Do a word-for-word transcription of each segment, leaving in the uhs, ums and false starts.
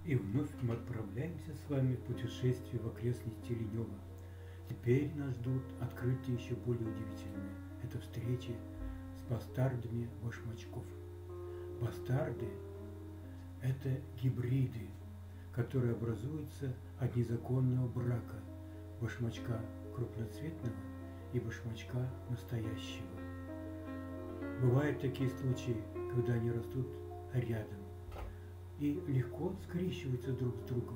И вновь мы отправляемся с вами в путешествие в окрестности Ленева. Теперь нас ждут открытия еще более удивительные. Это встречи с бастардами башмачков. Бастарды – это гибриды, которые образуются от незаконного брака башмачка крупноцветного и башмачка настоящего. Бывают такие случаи, когда они растут рядом и легко скрещиваются друг с другом.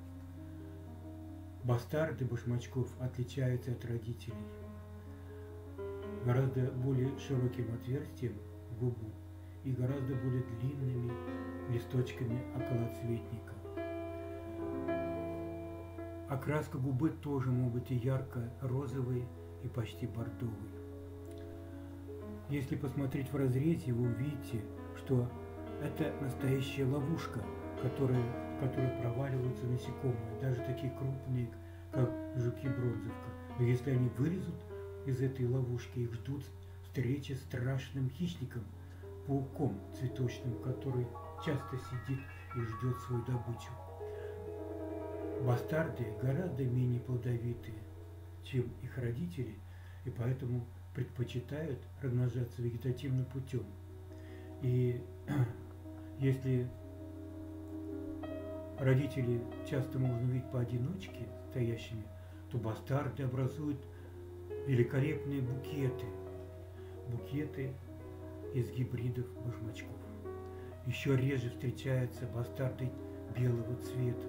Бастарды башмачков отличаются от родителей гораздо более широким отверстием в губу и гораздо более длинными листочками околоцветника. Окраска губы тоже может быть и ярко-розовой, и почти бордовой. Если посмотреть в разрезе, вы увидите, что это настоящая ловушка, в которой, в которой проваливаются насекомые, даже такие крупные, как жуки-бронзовка. Но если они вылезут из этой ловушки, их ждут встречи с страшным хищником, пауком цветочным, который часто сидит и ждет свою добычу. Бастарды гораздо менее плодовитые, чем их родители, и поэтому предпочитают размножаться вегетативным путем. И если родители часто можно увидеть поодиночке стоящими, то бастарды образуют великолепные букеты, букеты из гибридов башмачков. Еще реже встречаются бастарды белого цвета.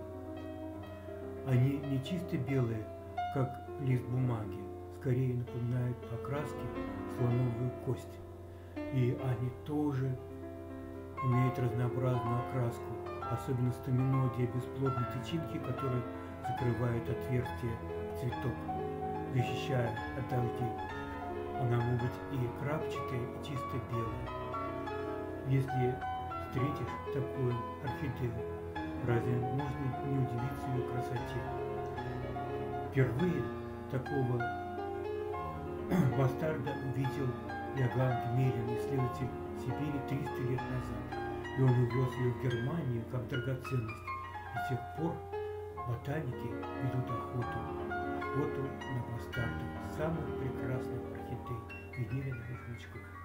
Они не чисто белые, как лист бумаги, скорее напоминают по окраске слоновую кость. И они тоже имеют разнообразную окраску, особенно стаминодия бесплодной тычинки, которая закрывает отверстие цветок, защищая от дождей. Она может быть и крапчатая, и чисто белая. Если встретишь такую орхидею, разве можно не удивиться ее красоте? Впервые такого бастарда увидел Иоганн Гмелин, исследователь Сибири, триста лет назад. И он увез ее в Германию как драгоценность. И с тех пор ботаники ведут охоту, охоту на бастардов, самых прекрасных орхидей, венериных башмачков.